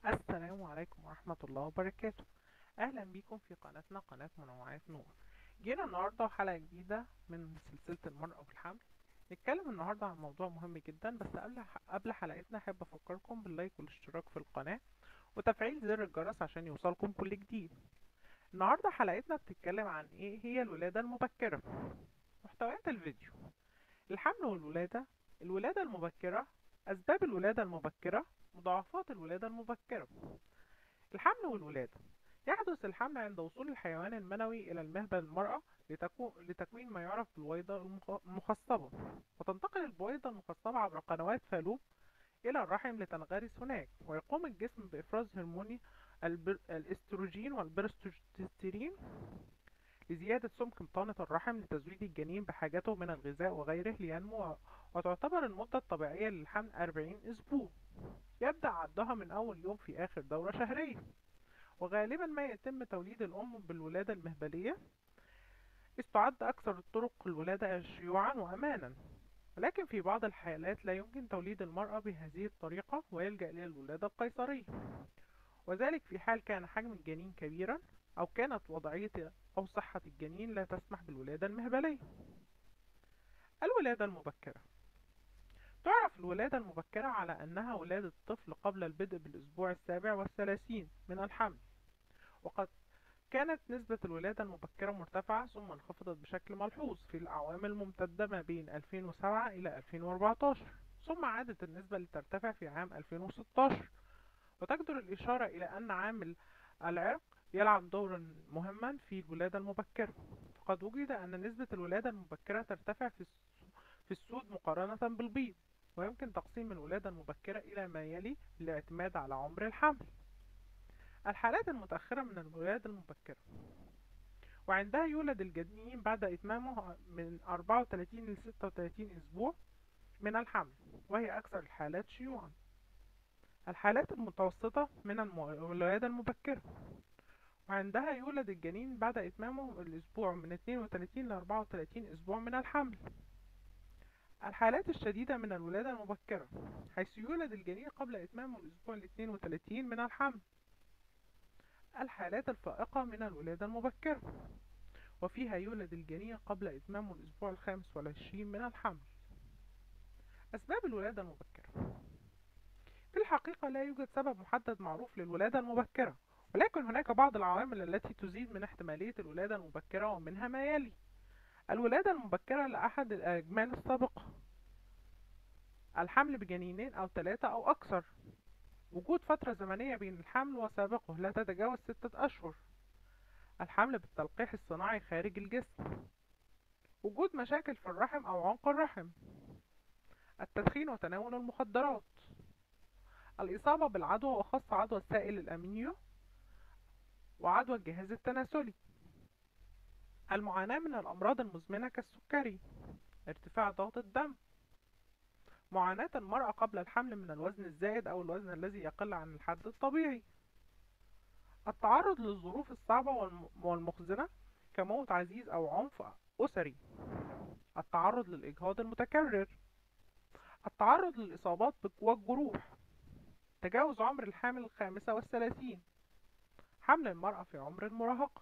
السلام عليكم ورحمة الله وبركاته. أهلا بيكم في قناتنا قناة منوعات نور. جينا النهاردة حلقة جديدة من سلسلة المرأة والحمل. نتكلم النهاردة عن موضوع مهم جدا، بس قبل حلقتنا أحب أفكركم باللايك والاشتراك في القناة وتفعيل زر الجرس عشان يوصلكم كل جديد. النهاردة حلقتنا بتتكلم عن إيه هي الولادة المبكرة. محتويات الفيديو: الحمل والولادة، الولادة المبكرة، أسباب الولادة المبكرة، مضاعفات الولادة المبكرة. الحمل والولادة: يحدث الحمل عند وصول الحيوان المنوي إلى المهبل المرأة لتكوين ما يعرف بالبويضة المخصبة، وتنتقل البويضة المخصبة عبر قنوات فالوب إلى الرحم لتنغرس هناك، ويقوم الجسم بإفراز هرموني الإستروجين والبروستوستيرين لزيادة سمك بطانة الرحم لتزويد الجنين بحاجته من الغذاء وغيره لينمو. وتعتبر المدة الطبيعية للحمل 40 أسبوع، يبدأ عدها من أول يوم في آخر دورة شهرية. وغالبا ما يتم توليد الأم بالولادة المهبلية، إذ تعد أكثر طرق الولادة شيوعا وأمانا، ولكن في بعض الحالات لا يمكن توليد المرأة بهذه الطريقة ويلجأ إلى الولادة القيصرية، وذلك في حال كان حجم الجنين كبيرا أو كانت وضعية أو صحة الجنين لا تسمح بالولادة المهبلية. الولادة المبكرة: تعرف الولادة المبكرة على أنها ولادة طفل قبل البدء بالأسبوع 37 من الحمل، وقد كانت نسبة الولادة المبكرة مرتفعة ثم انخفضت بشكل ملحوظ في الأعوام الممتدة ما بين 2007 إلى 2014، ثم عادت النسبة لترتفع في عام 2016. وتجدر الإشارة إلى أن عامل العرق يلعب دورا مهما في الولادة المبكرة، فقد وجد أن نسبة الولادة المبكرة ترتفع في السود مقارنة بالبيض. ويمكن تقسيم الولادة المبكرة إلى ما يلي بالاعتماد على عمر الحمل. الحالات المتأخرة من الولادة المبكرة: وعندها يولد الجنين بعد إتمامه من 34 ل 36 أسبوع من الحمل، وهي أكثر الحالات شيوعا. الحالات المتوسطة من الولادة المبكرة: وعندها يولد الجنين بعد إتمامه الأسبوع من 32 ل 34 أسبوع من الحمل. الحالات الشديدة من الولادة المبكرة: حيث يولد الجنين قبل إتمامه الأسبوع ال 32 من الحمل. الحالات الفائقة من الولادة المبكرة: وفيها يولد الجنين قبل إتمامه الأسبوع ال25 من الحمل. أسباب الولادة المبكرة: في الحقيقة لا يوجد سبب محدد معروف للولادة المبكرة، ولكن هناك بعض العوامل التي تزيد من احتمالية الولادة المبكرة، ومنها ما يلي: الولادة المبكرة لأحد الأجمال السابقة، الحمل بجنينين أو 3 أو أكثر، وجود فترة زمنية بين الحمل وسابقه لا تتجاوز 6 أشهر، الحمل بالتلقيح الصناعي خارج الجسم، وجود مشاكل في الرحم أو عنق الرحم، التدخين وتناول المخدرات، الإصابة بالعدوى وخاصة عدوى السائل الأمينيو وعدوى الجهاز التناسلي، المعاناة من الأمراض المزمنة كالسكري، ارتفاع ضغط الدم، معاناة المرأة قبل الحمل من الوزن الزائد أو الوزن الذي يقل عن الحد الطبيعي، التعرض للظروف الصعبة والمخزنة كموت عزيز أو عنف أسري، التعرض للإجهاض المتكرر، التعرض للإصابات والجروح، تجاوز عمر الحامل 35، حمل المرأة في عمر المراهقة.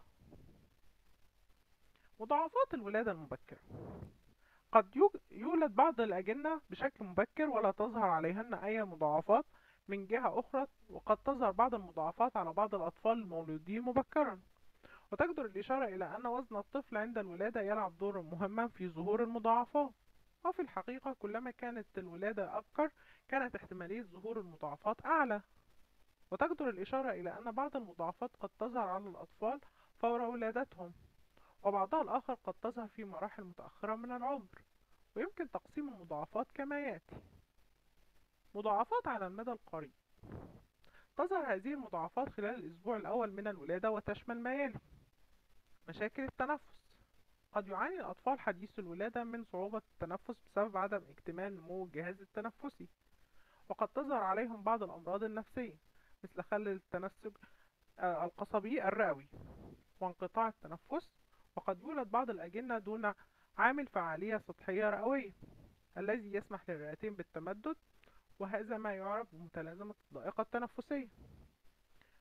مضاعفات الولادة المبكرة: قد يولد بعض الأجنة بشكل مبكر ولا تظهر عليهن أي مضاعفات. من جهة أخرى، وقد تظهر بعض المضاعفات على بعض الأطفال المولودين مبكرا. وتجدر الإشارة إلى أن وزن الطفل عند الولادة يلعب دورا مهما في ظهور المضاعفات. وفي الحقيقة كلما كانت الولادة أبكر كانت احتمالية ظهور المضاعفات أعلى. وتجدر الإشارة إلى أن بعض المضاعفات قد تظهر على الأطفال فور ولادتهم، وبعضها الآخر قد تظهر في مراحل متأخرة من العمر. ويمكن تقسيم المضاعفات كما يأتي: مضاعفات على المدى القريب: تظهر هذه المضاعفات خلال الأسبوع الأول من الولادة وتشمل ما يلي: مشاكل التنفس: قد يعاني الأطفال حديث الولادة من صعوبة التنفس بسبب عدم اكتمال نمو الجهاز التنفسي. وقد تظهر عليهم بعض الأمراض النفسية مثل خلل التنسج القصبي الرئوي وانقطاع التنفس. وقد يولد بعض الأجنة دون عامل فعالية سطحية رئوية الذي يسمح للرئتين بالتمدد، وهذا ما يعرف بمتلازمة الضائقة التنفسية.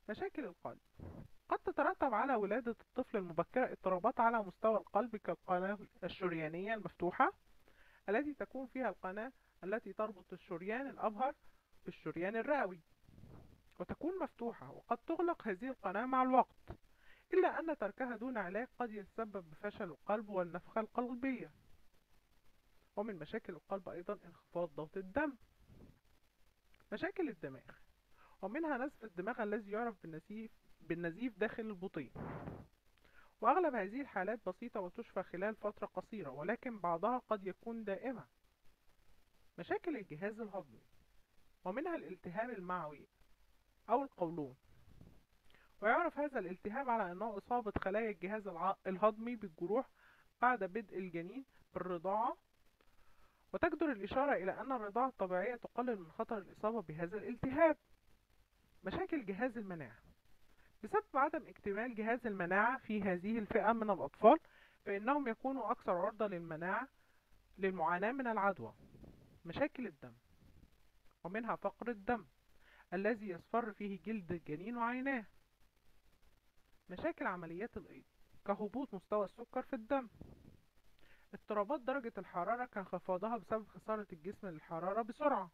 مشاكل القلب. قد تترتب على ولادة الطفل المبكرة اضطرابات على مستوى القلب كالقناة الشريانية المفتوحة التي تكون فيها القناة التي تربط الشريان الأبهر بالشريان الرئوي، وتكون مفتوحة، وقد تغلق هذه القناة مع الوقت، إلا أن تركها دون علاج قد يتسبب بفشل القلب والنفخة القلبية. ومن مشاكل القلب أيضا انخفاض ضغط الدم. مشاكل الدماغ، ومنها نزف الدماغ الذي يعرف بالنزيف داخل البطين، وأغلب هذه الحالات بسيطة وتشفى خلال فترة قصيرة، ولكن بعضها قد يكون دائمة. مشاكل الجهاز الهضمي، ومنها الالتهاب المعوي أو القولون، ويعرف هذا الالتهاب على أنه إصابة خلايا الجهاز الهضمي بالجروح بعد بدء الجنين بالرضاعة، وتجدر الإشارة إلى أن الرضاعة الطبيعية تقلل من خطر الإصابة بهذا الالتهاب. مشاكل جهاز المناعة، بسبب عدم اكتمال جهاز المناعة في هذه الفئة من الأطفال، فإنهم يكونوا أكثر عرضة للمعاناة من العدوى. مشاكل الدم، ومنها فقر الدم الذي يصفر فيه جلد الجنين وعيناه. مشاكل عمليات الأيض، كهبوط مستوى السكر في الدم. اضطرابات درجة الحرارة كانخفاضها بسبب خسارة الجسم للحرارة بسرعة.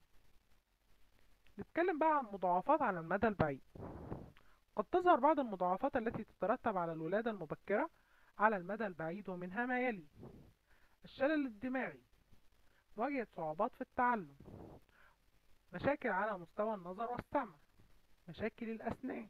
نتكلم بقى عن مضاعفات على المدى البعيد. قد تظهر بعض المضاعفات التي تترتب على الولادة المبكرة على المدى البعيد، ومنها ما يلي: الشلل الدماغي، مواجهة صعوبات في التعلم، مشاكل على مستوى النظر والسمع، مشاكل الأسنان،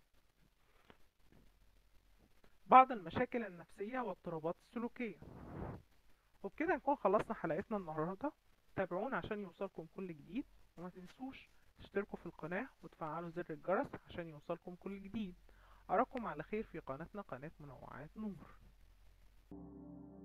بعض المشاكل النفسية واضطرابات السلوكية. وبكده نكون خلصنا حلقتنا النهاردة. تابعونا عشان يوصلكم كل جديد، وما تنسوش تشتركوا في القناة وتفعلوا زر الجرس عشان يوصلكم كل جديد. أراكم على خير في قناتنا، قناة منوعات نور.